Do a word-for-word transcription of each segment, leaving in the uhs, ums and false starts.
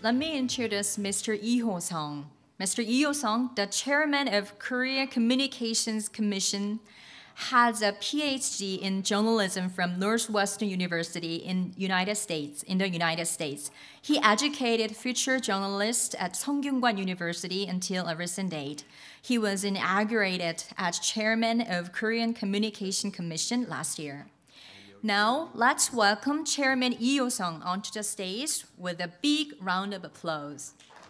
let me introduce Mister Lee Ho-sung. Mister Lee Ho-sung, the chairman of Korea Communications Commission, has a P H D in journalism from Northwestern University in United States, in the United States. He educated future journalists at Seongkyungwan University until a recent date. He was inaugurated as chairman of Korean Communication Commission last year. Now, let's welcome Chairman Lee Ho-sung onto the stage with a big round of applause.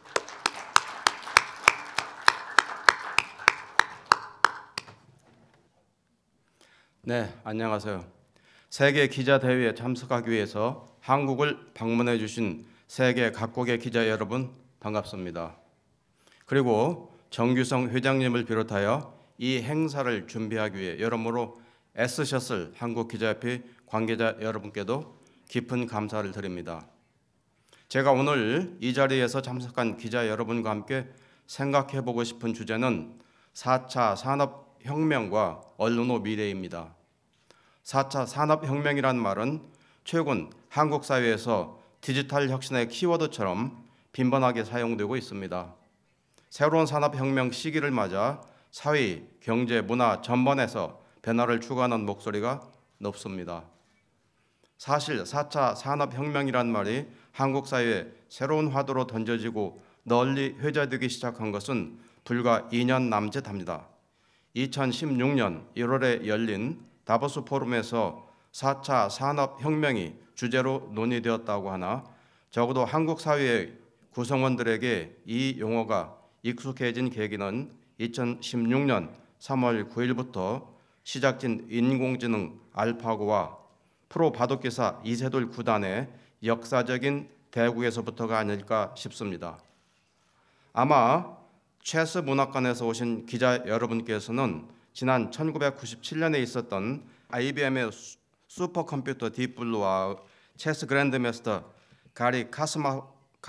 네, 안녕하세요. 세계 기자 대회에 참석하기 위해서 한국을 방문해 주신 세계 각국의 기자 여러분 반갑습니다. 그리고 정규성 회장님을 비롯하여 이 행사를 준비하기 위해 여러모로 애쓰셨을 한국기자협회 관계자 여러분께도 깊은 감사를 드립니다. 제가 오늘 이 자리에서 참석한 기자 여러분과 함께 생각해 보고 싶은 주제는 사 차 산업혁명과 언론의 미래입니다. 사 차 산업혁명이라는 말은 최근 한국 사회에서 디지털 혁신의 키워드처럼 빈번하게 사용되고 있습니다. 새로운 산업혁명 시기를 맞아 사회, 경제, 문화 전반에서 변화를 추구하는 목소리가 높습니다. 사실 사 차 산업혁명이란 말이 한국 사회에 새로운 화두로 던져지고 널리 회자되기 시작한 것은 불과 이 년 남짓합니다. 이천십육 년 일월에 열린 다보스 포럼에서 사 차 산업혁명이 주제로 논의되었다고 하나 적어도 한국 사회의 구성원들에게 이 용어가 익숙해진 계기는 이천십육 년 삼월 구일부터 시작된 인공지능 알파고와 프로 바둑기사 이세돌 구단의 역사적인 대국에서부터가 아닐까 싶습니다. 아마 체스 문학관에서 오신 기자 여러분께서는 지난 천구백구십칠 년에 있었던 아이비엠의 슈퍼컴퓨터 딥블루와 체스 그랜드마스터 가리 카스마,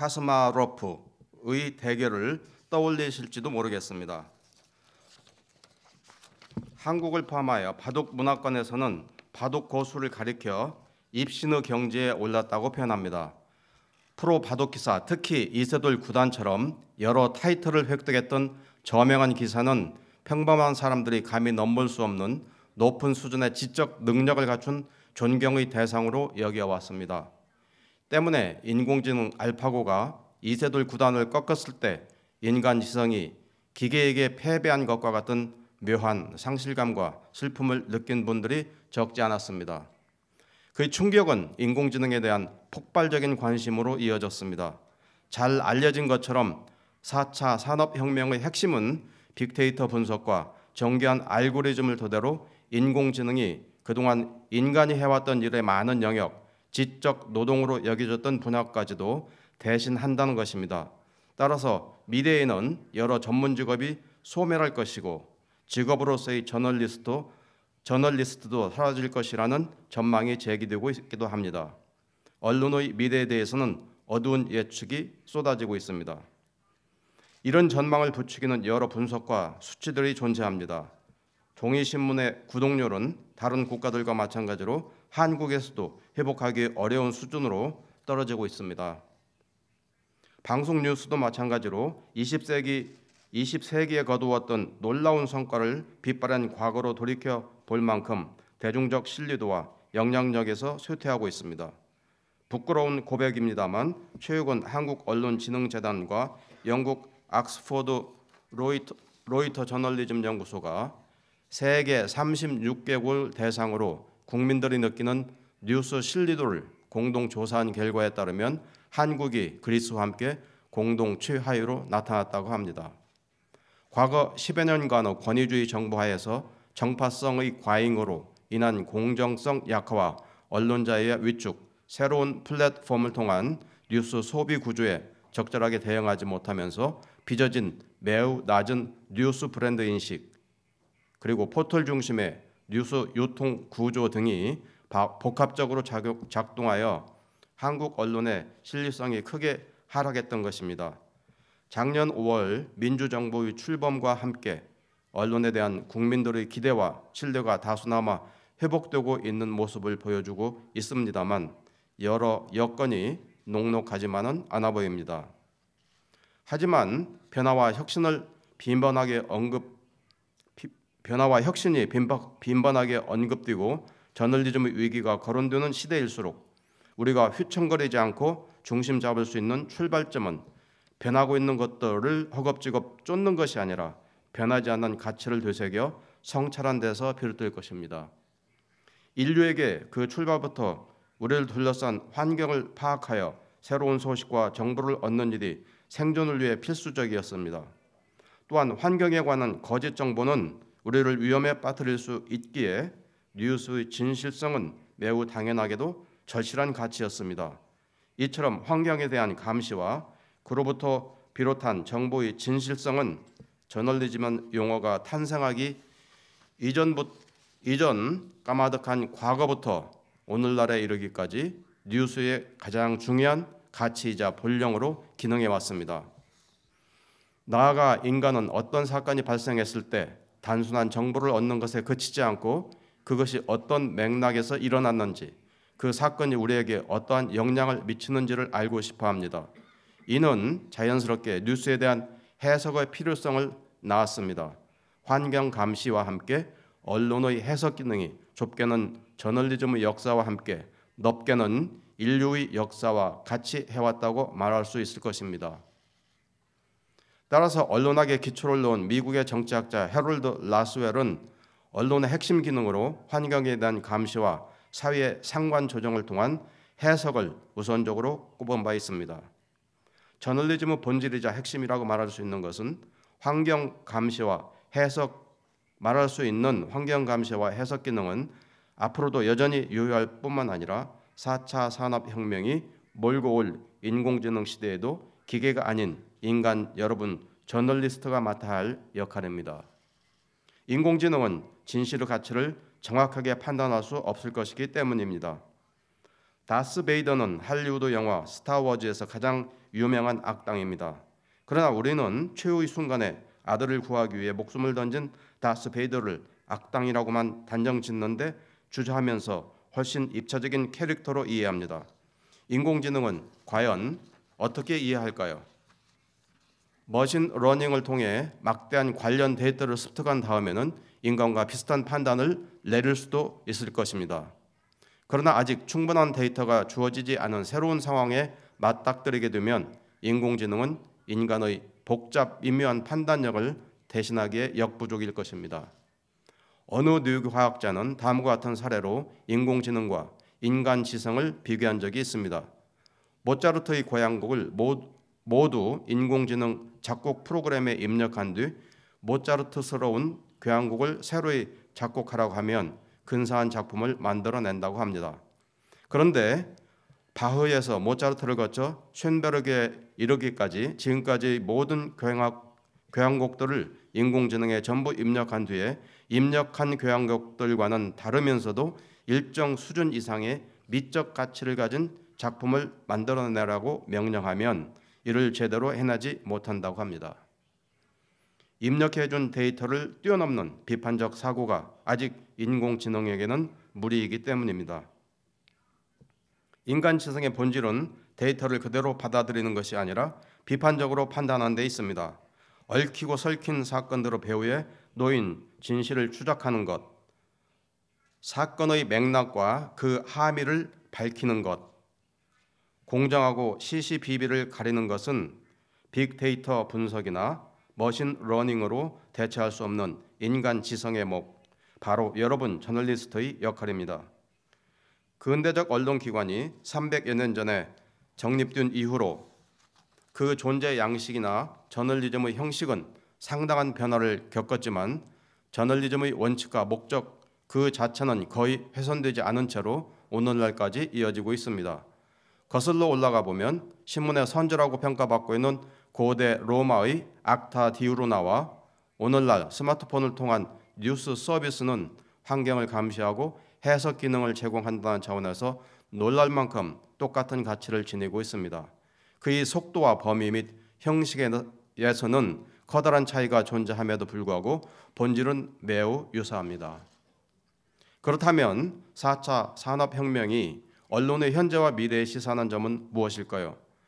카스마로프의 대결을 떠올리실지도 모르겠습니다. 한국을 포함하여 바둑 문학관에서는 바둑 고수를 가리켜 입신의 경지에 올랐다고 표현합니다. 프로 바둑기사, 특히 이세돌 구단처럼 여러 타이틀을 획득했던 저명한 기사는 평범한 사람들이 감히 넘볼 수 없는 높은 수준의 지적 능력을 갖춘 존경의 대상으로 여겨왔습니다. 때문에 인공지능 알파고가 이세돌 구단을 꺾었을 때 인간 지성이 기계에게 패배한 것과 같은 묘한 상실감과 슬픔을 느낀 분들이 적지 않았습니다. 그 충격은 인공지능에 대한 폭발적인 관심으로 이어졌습니다. 잘 알려진 것처럼 사 차 산업혁명의 핵심은 빅데이터 분석과 정교한 알고리즘을 토대로 인공지능이 그동안 인간이 해왔던 일의 많은 영역, 지적 노동으로 여겨졌던 분야까지도 대신한다는 것입니다. 따라서 미래에는 여러 전문 직업이 소멸할 것이고 직업으로서의 저널리스트, 저널리스트도 사라질 것이라는 전망이 제기되고 있기도 합니다. 언론의 미래에 대해서는 어두운 예측이 쏟아지고 있습니다. 이런 전망을 부추기는 여러 분석과 수치들이 존재합니다. 종이신문의 구독률은 다른 국가들과 마찬가지로 한국에서도 회복하기 어려운 수준으로 떨어지고 있습니다. 방송 뉴스도 마찬가지로 이십 세기, 이십 세기에 거두었던 놀라운 성과를 빛바랜 과거로 돌이켜 볼 만큼 대중적 신뢰도와 영향력에서 쇠퇴하고 있습니다. 부끄러운 고백입니다만 최근 한국언론진흥재단과 영국 옥스퍼드 로이터, 로이터 저널리즘 연구소가 세계 삼십육 개국을 대상으로 국민들이 느끼는 뉴스 신뢰도를 공동 조사한 결과에 따르면 한국이 그리스와 함께 공동 최하위로 나타났다고 합니다. 과거 십여 년간의 권위주의 정부 하에서 정파성의 과잉으로 인한 공정성 약화와 언론자유의 위축, 새로운 플랫폼을 통한 뉴스 소비 구조에 적절하게 대응하지 못하면서 빚어진 매우 낮은 뉴스 브랜드 인식, 그리고 포털 중심의 뉴스 유통 구조 등이 복합적으로 작동하여 한국 언론의 신뢰성이 크게 하락했던 것입니다. 작년 오월 민주정부의 출범과 함께 언론에 대한 국민들의 기대와 신뢰가 다소나마 회복되고 있는 모습을 보여주고 있습니다만 여러 여건이 녹록하지만은 않아 보입니다. 하지만 변화와 혁신을 빈번하게 언급 변화와 혁신이 빈번하게 언급되고 저널리즘의 위기가 거론되는 시대일수록 우리가 휘청거리지 않고 중심 잡을 수 있는 출발점은 변하고 있는 것들을 허겁지겁 쫓는 것이 아니라 변하지 않는 가치를 되새겨 성찰한 데서 비롯될 것입니다. 인류에게 그 출발부터 우리를 둘러싼 환경을 파악하여 새로운 소식과 정보를 얻는 일이 생존을 위해 필수적이었습니다. 또한 환경에 관한 거짓 정보는 우리를 위험에 빠뜨릴 수 있기에 뉴스의 진실성은 매우 당연하게도 절실한 가치였습니다. 이처럼 환경에 대한 감시와 그로부터 비롯한 정보의 진실성은 저널리즘은 용어가 탄생하기 이전부, 이전 까마득한 과거부터 오늘날에 이르기까지 뉴스의 가장 중요한 가치이자 본령으로 기능해 왔습니다. 나아가 인간은 어떤 사건이 발생했을 때 단순한 정보를 얻는 것에 그치지 않고 그것이 어떤 맥락에서 일어났는지 그 사건이 우리에게 어떠한 영향을 미치는지를 알고 싶어 합니다. 이는 자연스럽게 뉴스에 대한 해석의 필요성을 낳았습니다. 환경 감시와 함께 언론의 해석 기능이 좁게는 저널리즘의 역사와 함께 넓게는 인류의 역사와 같이 해왔다고 말할 수 있을 것입니다. 따라서 언론학에 기초를 놓은 미국의 정치학자 해롤드 라스웰은 언론의 핵심 기능으로 환경에 대한 감시와 사회의 상관 조정을 통한 해석을 우선적으로 꼽은 바 있습니다. 저널리즘의 본질이자 핵심이라고 말할 수 있는 것은 환경 감시와 해석 말할 수 있는 환경 감시와 해석 기능은 앞으로도 여전히 유효할 뿐만 아니라 사 차 산업혁명이 몰고 올 인공지능 시대에도 기계가 아닌 인간 여러분 저널리스트가 맡아야 할 역할입니다. 인공지능은 진실의 가치를 정확하게 판단할 수 없을 것이기 때문입니다. 다스 베이더는 할리우드 영화 스타워즈에서 가장 유명한 악당입니다. 그러나 우리는 최후의 순간에 아들을 구하기 위해 목숨을 던진 다스 베이더를 악당이라고만 단정 짓는데 주저하면서 훨씬 입체적인 캐릭터로 이해합니다. 인공지능은 과연 어떻게 이해할까요? 머신 러닝을 통해 막대한 관련 데이터를 습득한 다음에는 인간과 비슷한 판단을 내릴 수도 있을 것입니다. 그러나 아직 충분한 데이터가 주어지지 않은 새로운 상황에 맞닥뜨리게 되면 인공지능은 인간의 복잡 미묘한 판단력을 대신하기에 역부족일 것입니다. 어느 뇌과학자는 다음과 같은 사례로 인공지능과 인간 지성을 비교한 적이 있습니다. 모차르트의 고향곡을 모두 인공지능 작곡 프로그램에 입력한 뒤 모차르트스러운 교향곡을 새로이 작곡하라고 하면 근사한 작품을 만들어낸다고 합니다. 그런데 바흐에서 모차르트를 거쳐 쇤베르크에 이르기까지 지금까지 모든 교향악, 교향곡들을 인공지능에 전부 입력한 뒤에 입력한 교향곡들과는 다르면서도 일정 수준 이상의 미적 가치를 가진 작품을 만들어내라고 명령하면 이를 제대로 해내지 못한다고 합니다. 입력해준 데이터를 뛰어넘는 비판적 사고가 아직 인공지능에게는 무리이기 때문입니다. 인간 지성의 본질은 데이터를 그대로 받아들이는 것이 아니라 비판적으로 판단하는 데 있습니다. 얽히고 설킨 사건들의 배후에 놓인 진실을 추적하는 것, 사건의 맥락과 그 함의를 밝히는 것, 공정하고 시시비비를 가리는 것은 빅데이터 분석이나 머신 러닝으로 대체할 수 없는 인간 지성의 목, 바로 여러분 저널리스트의 역할입니다. 근대적 언론기관이 삼백여 년 전에 정립된 이후로 그 존재 양식이나 저널리즘의 형식은 상당한 변화를 겪었지만 저널리즘의 원칙과 목적 그 자체는 거의 훼손되지 않은 채로 오늘날까지 이어지고 있습니다. 거슬러 올라가 보면 신문의 선조라고 평가받고 있는 고대 로마의 악타 디우르나와 오늘날 스마트폰을 통한 뉴스 서비스는 환경을 감시하고 해석 기능을 제공한다는 차원에서 놀랄 만큼 똑같은 가치를 지니고 있습니다. 그의 속도와 범위 및 형식에서는 커다란 차이가 존재함에도 불구하고 본질은 매우 유사합니다. 그렇다면 사 차 산업혁명이 언론의 현재와 미래에 시사하는 점은 무엇일까요?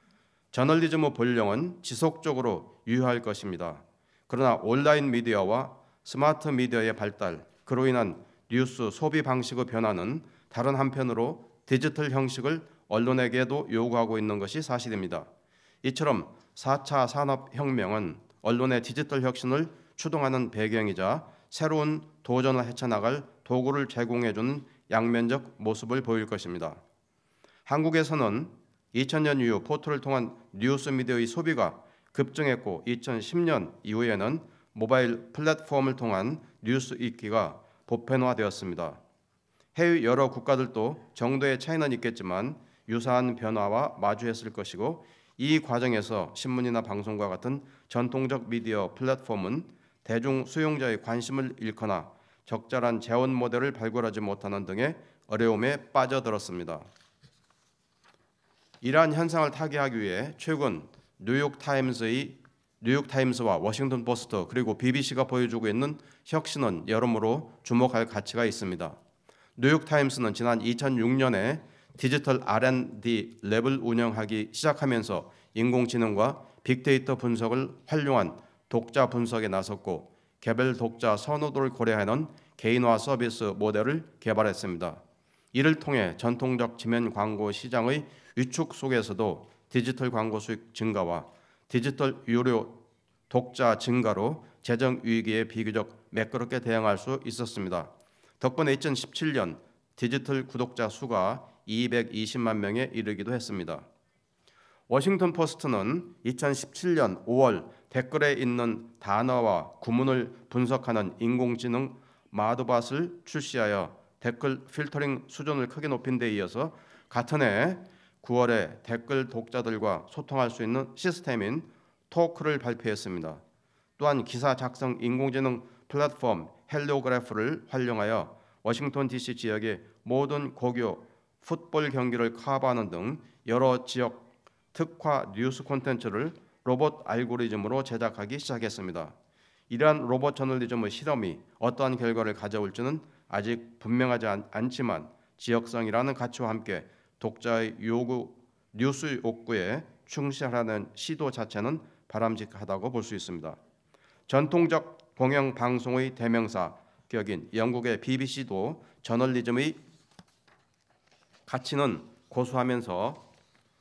저널리즘의 본령은 지속적으로 유효할 것입니다. 그러나 온라인 미디어와 스마트 미디어의 발달, 그로 인한 뉴스 소비 방식의 변화는 다른 한편으로 디지털 형식을 언론에게도 요구하고 있는 것이 사실입니다. 이처럼 사 차 산업혁명은 언론의 디지털 혁신을 추동하는 배경이자 새로운 도전을 헤쳐나갈 도구를 제공해주는 양면적 모습을 보일 것입니다. 한국에서는 이천 년 이후 포털을 통한 뉴스 미디어의 소비가 급증했고 이천십 년 이후에는 모바일 플랫폼을 통한 뉴스 읽기가 보편화되었습니다. 해외 여러 국가들도 정도의 차이는 있겠지만 유사한 변화와 마주했을 것이고 이 과정에서 신문이나 방송과 같은 전통적 미디어 플랫폼은 대중 수용자의 관심을 잃거나 적절한 재원 모델을 발굴하지 못하는 등의 어려움에 빠져들었습니다. 이러한 현상을 타개하기 위해 최근 뉴욕타임스의 뉴욕타임스와 워싱턴 포스트 그리고 비비씨가 보여주고 있는 혁신은 여러모로 주목할 가치가 있습니다. 뉴욕타임스는 지난 이천육 년에 디지털 알 앤 디 랩을 운영하기 시작하면서 인공지능과 빅데이터 분석을 활용한 독자 분석에 나섰고 개별 독자 선호도를 고려하는 개인화 서비스 모델을 개발했습니다. 이를 통해 전통적 지면 광고 시장의 위축 속에서도 디지털 광고 수익 증가와 디지털 유료 독자 증가로 재정 위기에 비교적 매끄럽게 대응할 수 있었습니다. 덕분에 이천십칠 년 디지털 구독자 수가 이백이십만 명에 이르기도 했습니다. 워싱턴 포스트는 이천십칠 년 오월 댓글에 있는 단어와 구문을 분석하는 인공지능 마드밭을 출시하여 댓글 필터링 수준을 크게 높인 데 이어서 같은 해 구월에 댓글 독자들과 소통할 수 있는 시스템인 토크를 발표했습니다. 또한 기사 작성 인공지능 플랫폼 헬로그래프를 활용하여 워싱턴 디씨 지역의 모든 고교 풋볼 경기를 커버하는 등 여러 지역 특화 뉴스 콘텐츠를 로봇 알고리즘으로 제작하기 시작했습니다. 이러한 로봇 저널리즘의 실험이 어떠한 결과를 가져올지는 아직 분명하지 않, 않지만 지역성이라는 가치와 함께 독자의 요구, 뉴스 욕구에 충실하는 시도 자체는 바람직하다고 볼 수 있습니다. 전통적 공영방송의 대명사 격인 영국의 비비씨도 저널리즘의 가치는 고수하면서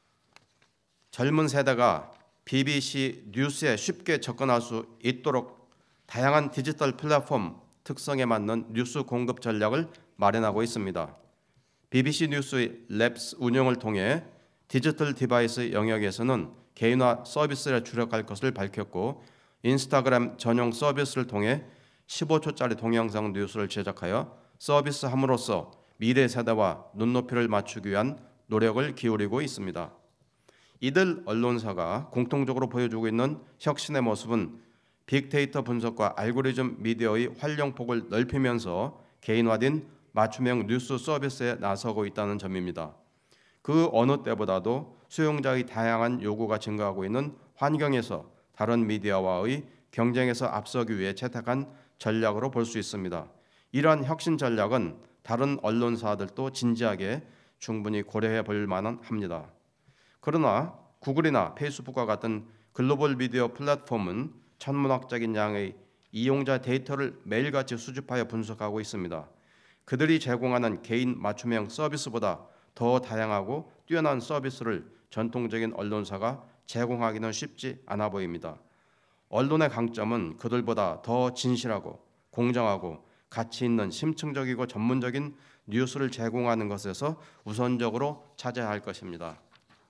젊은 세대가 비비씨 뉴스에 쉽게 접근할 수 있도록 다양한 디지털 플랫폼 특성에 맞는 뉴스 공급 전략을 마련하고 있습니다. 비비씨 뉴스의 랩스 운영을 통해 디지털 디바이스 영역에서는 개인화 서비스를 주력할 것을 밝혔고 인스타그램 전용 서비스를 통해 십오 초짜리 동영상 뉴스를 제작하여 서비스함으로써 미래 세대와 눈높이를 맞추기 위한 노력을 기울이고 있습니다. 이들 언론사가 공통적으로 보여주고 있는 혁신의 모습은 빅데이터 분석과 알고리즘 미디어의 활용폭을 넓히면서 개인화된 맞춤형 뉴스 서비스에 나서고 있다는 점입니다. 그 어느 때보다도 수용자의 다양한 요구가 증가하고 있는 환경에서 다른 미디어와의 경쟁에서 앞서기 위해 채택한 전략으로 볼 수 있습니다. 이러한 혁신 전략은 다른 언론사들도 진지하게 충분히 고려해 볼 만합니다. 그러나 구글이나 페이스북과 같은 글로벌 미디어 플랫폼은 천문학적인 양의 이용자 데이터를 매일같이 수집하여 분석하고 있습니다. 그들이 제공하는 개인 맞춤형 서비스보다 더 다양하고 뛰어난 서비스를 전통적인 언론사가 제공하기는 쉽지 않아 보입니다. 언론의 강점은 그들보다 더 진실하고 공정하고 가치 있는 심층적이고 전문적인 뉴스를 제공하는 것에서 우선적으로 차지해야 할 것입니다.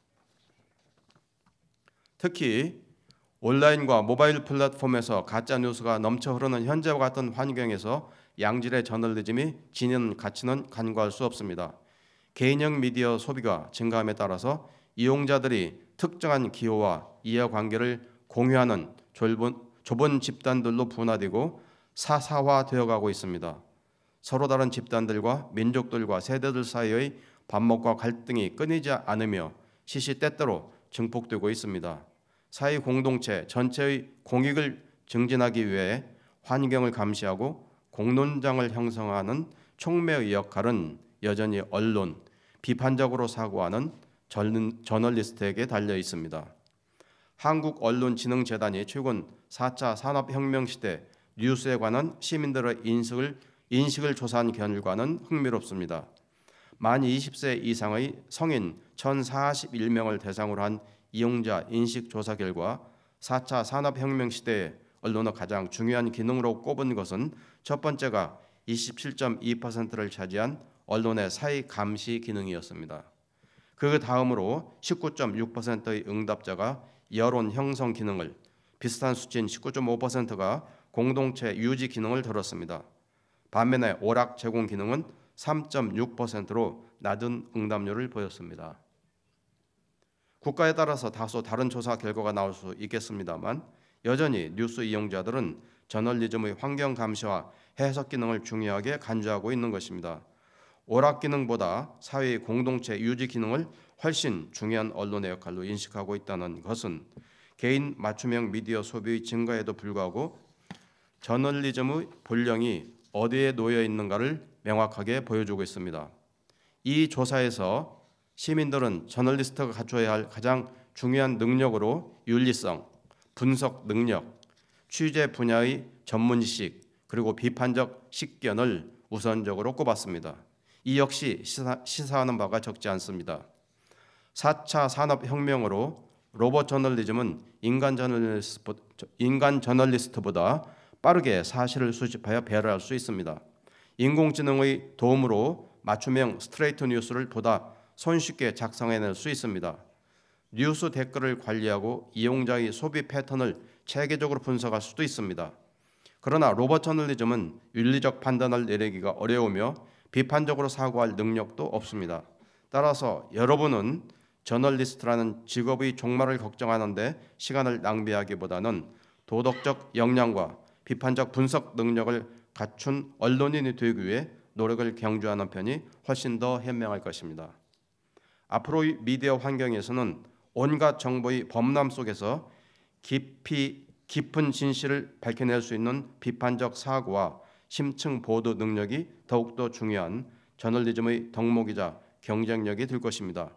특히 온라인과 모바일 플랫폼에서 가짜 뉴스가 넘쳐 흐르는 현재와 같은 환경에서 양질의 저널리즘이 지니는 가치는 간과할 수 없습니다. 개인형 미디어 소비가 증가함에 따라서 이용자들이 특정한 기호와 이해관계를 공유하는 좁은, 좁은 집단들로 분화되고 사사화되어 가고 있습니다. 서로 다른 집단들과 민족들과 세대들 사이의 반목과 갈등이 끊이지 않으며 시시때때로 증폭되고 있습니다. 사회 공동체 전체의 공익을 증진하기 위해 환경을 감시하고 공론장을 형성하는 촉매의 역할은 여전히 언론, 비판적으로 사고하는 저널리스트에게 달려 있습니다. 한국언론진흥재단이 최근 사 차 산업혁명 시대 뉴스에 관한 시민들의 인식을, 인식을 조사한 결과는 흥미롭습니다. 만 이십 세 이상의 성인 천사십일 명을 대상으로 한 이용자 인식 조사 결과 사 차 산업혁명 시대에 언론의 가장 중요한 기능으로 꼽은 것은 첫 번째가 이십칠 점 이 퍼센트를 차지한 언론의 사회 감시 기능이었습니다. 그 다음으로 십구 점 육 퍼센트의 응답자가 여론 형성 기능을, 비슷한 수치인 십구 점 오 퍼센트가 공동체 유지 기능을 들었습니다. 반면에 오락 제공 기능은 삼 점 육 퍼센트로 낮은 응답률을 보였습니다. 국가에 따라서 다소 다른 조사 결과가 나올 수 있겠습니다만 여전히 뉴스 이용자들은 저널리즘의 환경 감시와 해석 기능을 중요하게 간주하고 있는 것입니다. 오락 기능보다 사회의 공동체 유지 기능을 훨씬 중요한 언론의 역할로 인식하고 있다는 것은 개인 맞춤형 미디어 소비의 증가에도 불구하고 저널리즘의 본령이 어디에 놓여 있는가를 명확하게 보여주고 있습니다. 이 조사에서 시민들은 저널리스트가 갖춰야 할 가장 중요한 능력으로 윤리성, 분석 능력, 취재 분야의 전문지식, 그리고 비판적 식견을 우선적으로 꼽았습니다. 이 역시 시사, 시사하는 바가 적지 않습니다. 사 차 산업혁명으로 로봇 저널리즘은 인간 저널리스트, 인간 저널리스트보다 빠르게 사실을 수집하여 배열할 수 있습니다. 인공지능의 도움으로 맞춤형 스트레이트 뉴스를 보다 손쉽게 작성해낼 수 있습니다. 뉴스 댓글을 관리하고 이용자의 소비 패턴을 체계적으로 분석할 수도 있습니다. 그러나 로봇 저널리즘은 윤리적 판단을 내리기가 어려우며 비판적으로 사고할 능력도 없습니다. 따라서 여러분은 저널리스트라는 직업의 종말을 걱정하는데 시간을 낭비하기보다는 도덕적 역량과 비판적 분석 능력을 갖춘 언론인이 되기 위해 노력을 경주하는 편이 훨씬 더 현명할 것입니다. 앞으로의 미디어 환경에서는 온갖 정보의 범람 속에서 깊이 깊은 진실을 밝혀낼 수 있는 비판적 사고와 심층 보도 능력이 더욱더 중요한 저널리즘의 덕목이자 경쟁력이 될 것입니다.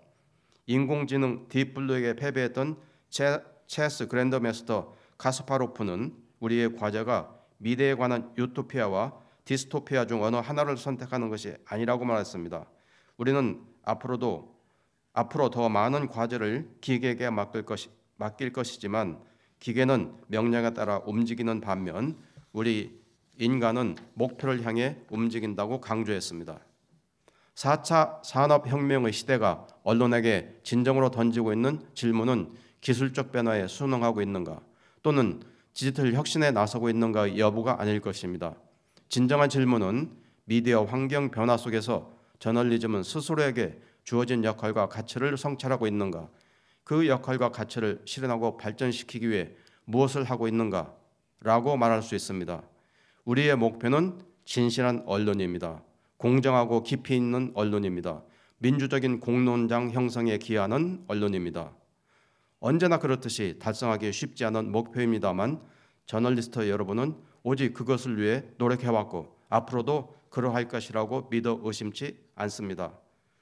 인공지능 딥블루에게 패배했던 체, 체스 그랜드마스터 카스파로프는 우리의 과제가 미래에 관한 유토피아와 디스토피아 중 어느 하나를 선택하는 것이 아니라고 말했습니다. 우리는 앞으로도 앞으로 더 많은 과제를 기계에게 맡길, 것이, 맡길 것이지만 기계는 명령에 따라 움직이는 반면 우리 인간은 목표를 향해 움직인다고 강조했습니다. 사 차 산업혁명의 시대가 언론에게 진정으로 던지고 있는 질문은 기술적 변화에 순응하고 있는가 또는 디지털 혁신에 나서고 있는가의 여부가 아닐 것입니다. 진정한 질문은 미디어 환경 변화 속에서 저널리즘은 스스로에게 주어진 역할과 가치를 성찰하고 있는가, 그 역할과 가치를 실현하고 발전시키기 위해 무엇을 하고 있는가 라고 말할 수 있습니다. 우리의 목표는 진실한 언론입니다. 공정하고 깊이 있는 언론입니다. 민주적인 공론장 형성에 기여하는 언론입니다. 언제나 그렇듯이 달성하기 쉽지 않은 목표입니다만 저널리스트 여러분은 오직 그것을 위해 노력해왔고 앞으로도 그러할 것이라고 믿어 의심치 않습니다.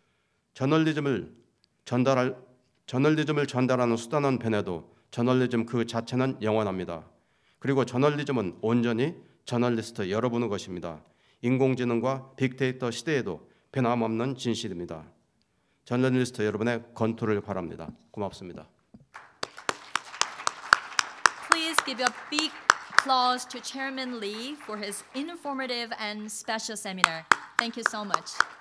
저널리즘을 전달할 저널리즘을 전달하는 수단은 변해도 저널리즘 그 자체는 영원합니다. 그리고 저널리즘은 온전히 저널리스트 여러분의 것입니다. 인공지능과 빅데이터 시대에도 변함없는 진실입니다. 저널리스트 여러분의 건투를 바랍니다. 고맙습니다. Please give a big applause to Chairman Lee for his informative and special seminar. Thank you so much.